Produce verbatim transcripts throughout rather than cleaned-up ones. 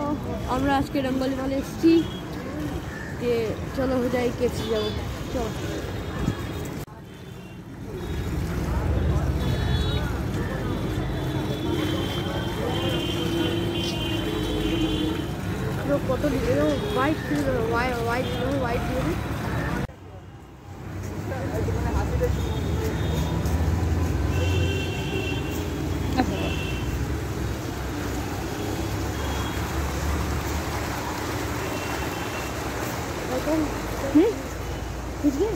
আমরা আজকে রঙ্গলি মলে এসেছি যে চলো হয়ে যায় কেএফসি যাবো চলো কত হোয়াইট হোয়াইট হোয়াইট হোয়াইট হুম বুঝলে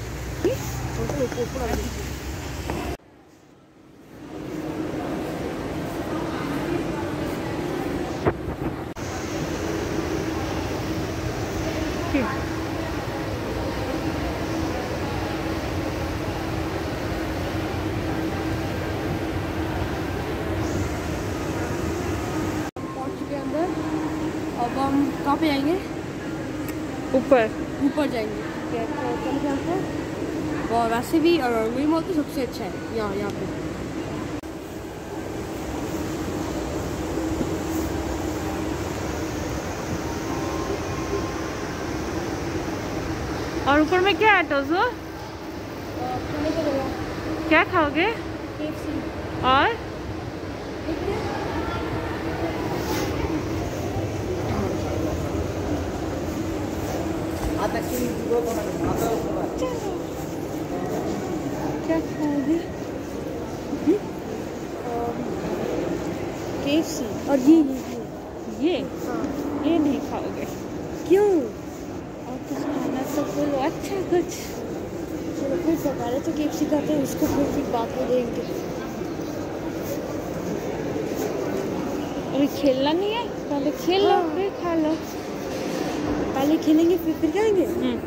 अब हम कहाँ पे जाएंगे ऊपर ऊपर जाएंगे चल जाते हैं और वैसे भी और वही मॉल तो सबसे अच्छा है यहाँ यहाँ पे और ऊपर में क्या है टोजो क्या खाओगे केएफसी और क्या खाओगे केएफसी और ये ये ये हाँ ये नहीं खाओगे क्यों और कुछ खाना तो बोलो अच्छा कुछ चलो फिर पहले तो केएफसी खाते हैं उसको फिर फिर बात में देंगे अभी खेलना नहीं है पहले खेल लो हाँ। फिर खा लो पहले खेलेंगे फिर फिर खाएंगे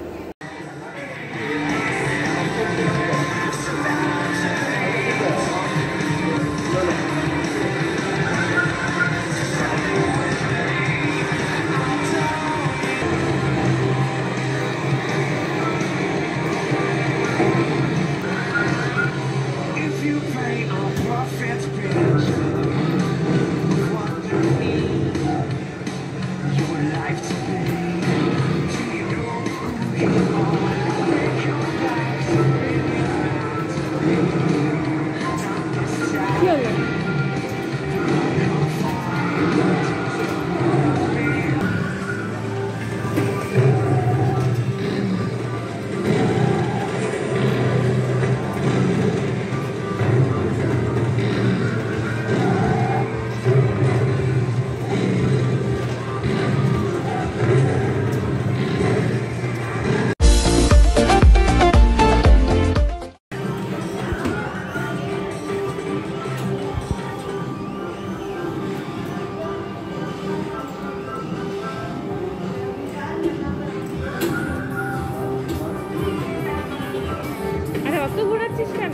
কত ঘোরাচ্ছিস কেন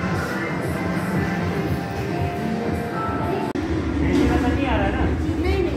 नहीं नहीं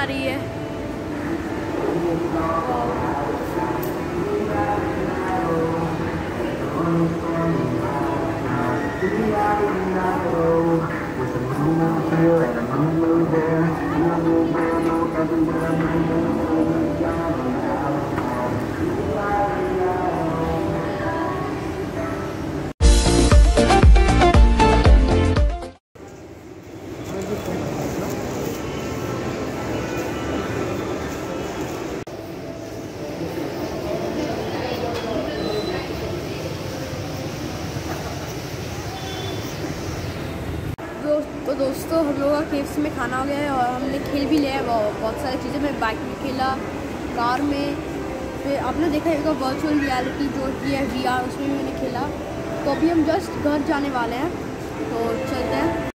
आ रही है। तो दोस्तों हम लोगों का केएफसी में खाना हो गया है और हमने खेल भी लिया है बहुत सारी चीज़ें। मैं बाइक में खेला, कार में, फिर आपने देखा होगा वर्चुअल रियलिटी जो की है वी आर, उसमें भी मैंने खेला। तो अभी हम जस्ट घर जाने वाले हैं, तो चलते हैं।